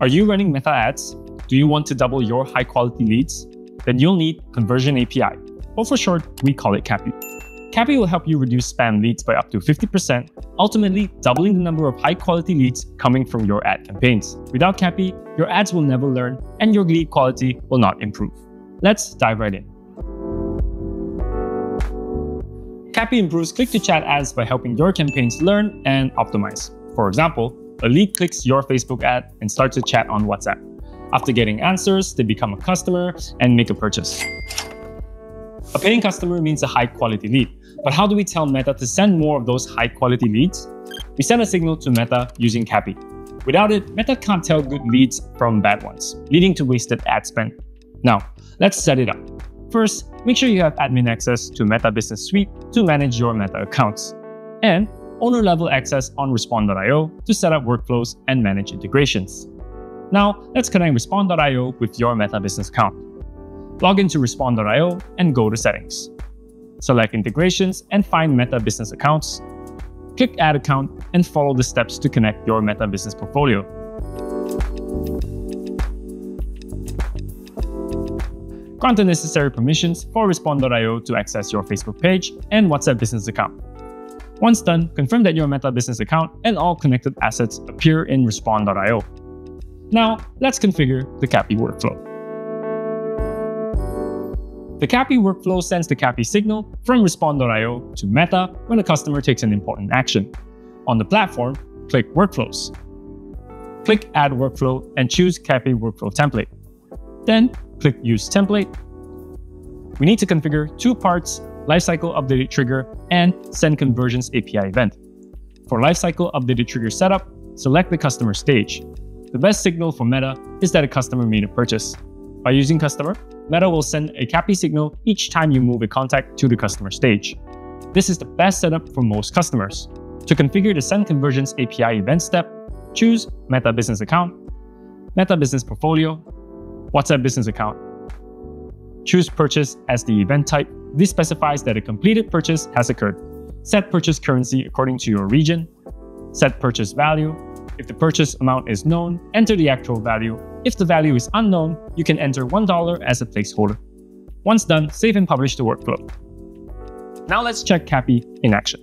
Are you running Meta ads? Do you want to double your high-quality leads? Then you'll need Conversion API, or for short, we call it CAPI. CAPI will help you reduce spam leads by up to 50%, ultimately doubling the number of high-quality leads coming from your ad campaigns. Without CAPI, your ads will never learn and your lead quality will not improve. Let's dive right in. CAPI improves click-to-chat ads by helping your campaigns learn and optimize. For example, a lead clicks your Facebook ad and starts to chat on WhatsApp. After getting answers, they become a customer and make a purchase. A paying customer means a high-quality lead. But how do we tell Meta to send more of those high-quality leads? We send a signal to Meta using CAPI. Without it, Meta can't tell good leads from bad ones, leading to wasted ad spend. Now, let's set it up. First, make sure you have admin access to Meta Business Suite to manage your Meta accounts, and owner-level access on Respond.io to set up workflows and manage integrations. Now, let's connect Respond.io with your Meta Business account. Log into Respond.io and go to Settings. Select Integrations and find Meta Business Accounts. Click Add Account and follow the steps to connect your Meta Business portfolio. Grant the necessary permissions for Respond.io to access your Facebook page and WhatsApp business account. Once done, confirm that your Meta Business account and all connected assets appear in Respond.io. Now, let's configure the CAPI workflow. The CAPI workflow sends the CAPI signal from Respond.io to Meta when a customer takes an important action. On the platform, click Workflows. Click Add Workflow and choose CAPI Workflow Template. Then, click Use Template. We need to configure two parts: Lifecycle Updated Trigger and Send Conversions API event. For Lifecycle Updated Trigger setup, select the customer stage. The best signal for Meta is that a customer made a purchase. By using Customer, Meta will send a CAPI signal each time you move a contact to the customer stage. This is the best setup for most customers. To configure the Send Conversions API event step, choose Meta Business Account, Meta Business Portfolio, WhatsApp Business Account. Choose Purchase as the event type. This specifies that a completed purchase has occurred. Set purchase currency according to your region. Set purchase value. If the purchase amount is known, enter the actual value. If the value is unknown, you can enter $1 as a placeholder. Once done, save and publish the workflow. Now let's check CAPI in action.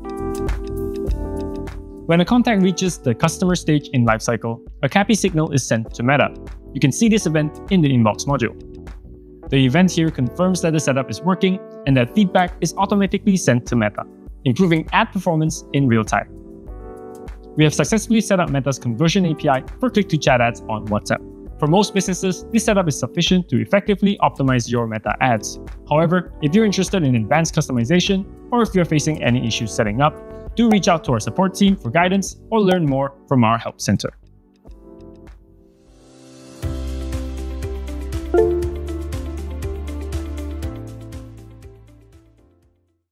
When a contact reaches the customer stage in Lifecycle, a CAPI signal is sent to Meta. You can see this event in the Inbox module. The event here confirms that the setup is working and that feedback is automatically sent to Meta, improving ad performance in real time. We have successfully set up Meta's Conversion API for click-to-chat ads on WhatsApp. For most businesses, this setup is sufficient to effectively optimize your Meta ads. However, if you're interested in advanced customization, or if you're facing any issues setting up, do reach out to our support team for guidance or learn more from our help center.